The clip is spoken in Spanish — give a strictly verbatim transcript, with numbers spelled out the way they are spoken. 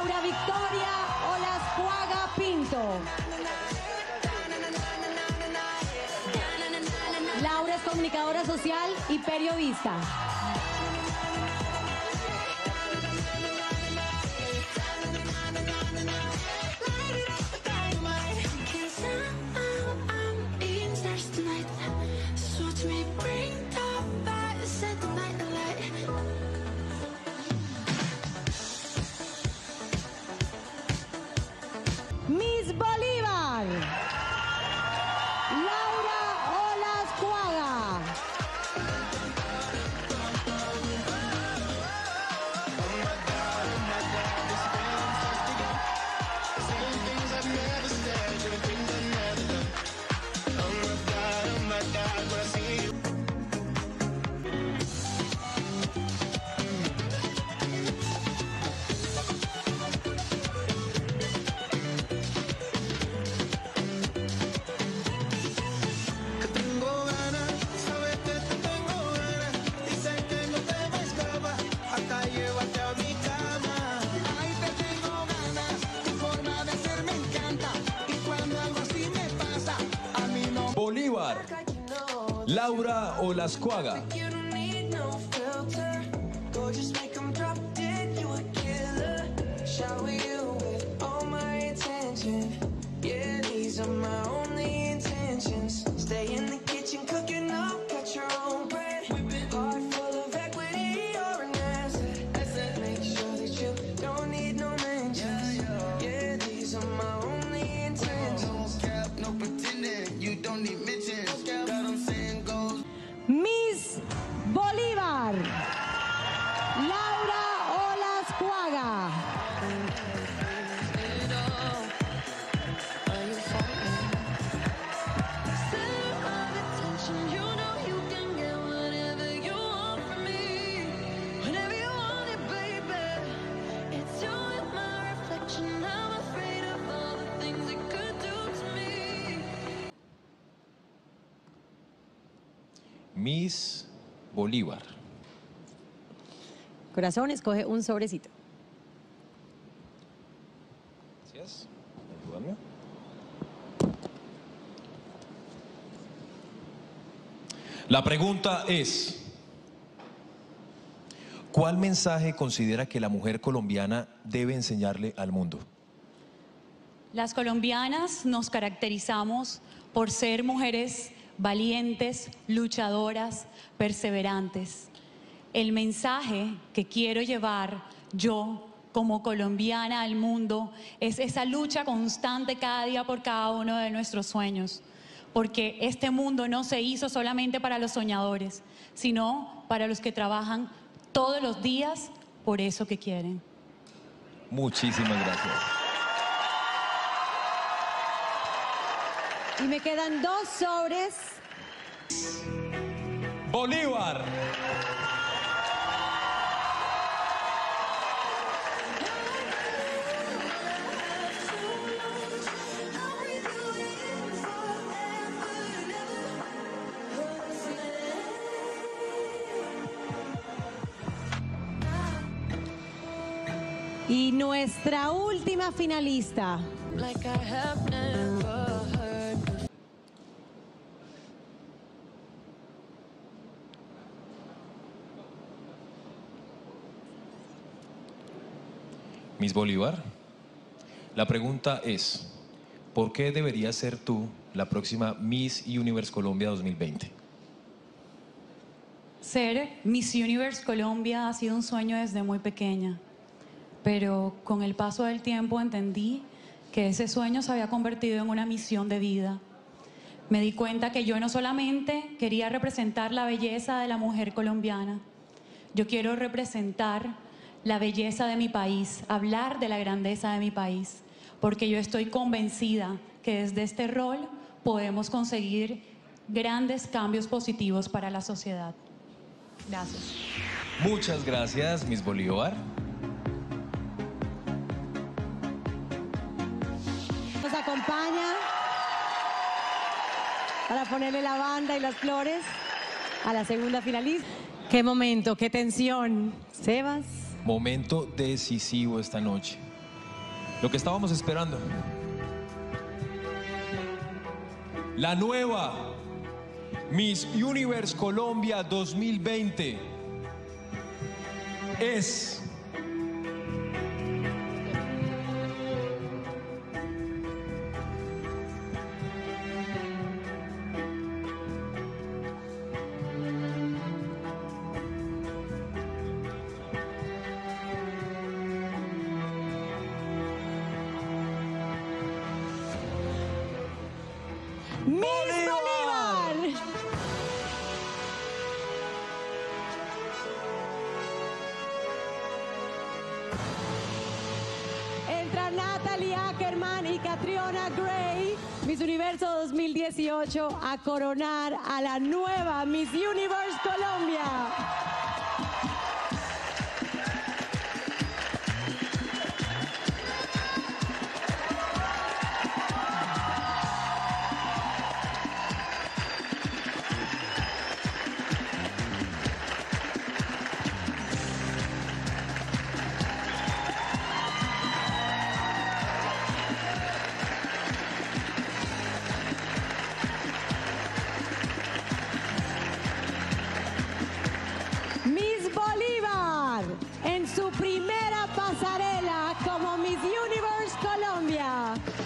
Laura Victoria Olascuaga Pinto. Laura es comunicadora social y periodista. Miss Bolívar, Laura Olascuaga. Bolívar, Laura Olascuaga. Miss Bolívar, Laura Olascuaga. Miss Bolívar. Corazón, escoge un sobrecito. Gracias. Ayúdame. La pregunta es: ¿cuál mensaje considera que la mujer colombiana debe enseñarle al mundo? Las colombianas nos caracterizamos por ser mujeres valientes, luchadoras, perseverantes. El mensaje que quiero llevar yo como colombiana al mundo es esa lucha constante cada día por cada uno de nuestros sueños, porque este mundo no se hizo solamente para los soñadores, sino para los que trabajan todos los días por eso que quieren. Muchísimas gracias. Y me quedan dos sobres. Bolívar. Y nuestra última finalista. Miss Bolívar, la pregunta es: ¿por qué deberías ser tú la próxima Miss Universe Colombia dos mil veinte? Ser Miss Universe Colombia ha sido un sueño desde muy pequeña, pero con el paso del tiempo entendí que ese sueño se había convertido en una misión de vida. Me di cuenta que yo no solamente quería representar la belleza de la mujer colombiana, yo quiero representar la belleza de mi país, hablar de la grandeza de mi país, porque yo estoy convencida que desde este rol podemos conseguir grandes cambios positivos para la sociedad. Gracias. Muchas gracias, Miss Bolívar. Nos acompaña para ponerle la banda y las flores a la segunda finalista. Qué momento, qué tensión. Sebas. Momento decisivo esta noche. Lo que estábamos esperando. La nueva Miss Universe Colombia dos mil veinte es... Miss Bolívar. Entra Natalie Ackerman y Catriona Gray, Miss Universo dos mil dieciocho, a coronar a la nueva Miss Universe Colombia. Miss Bolívar en su primera pasarela como Miss Universe Colombia.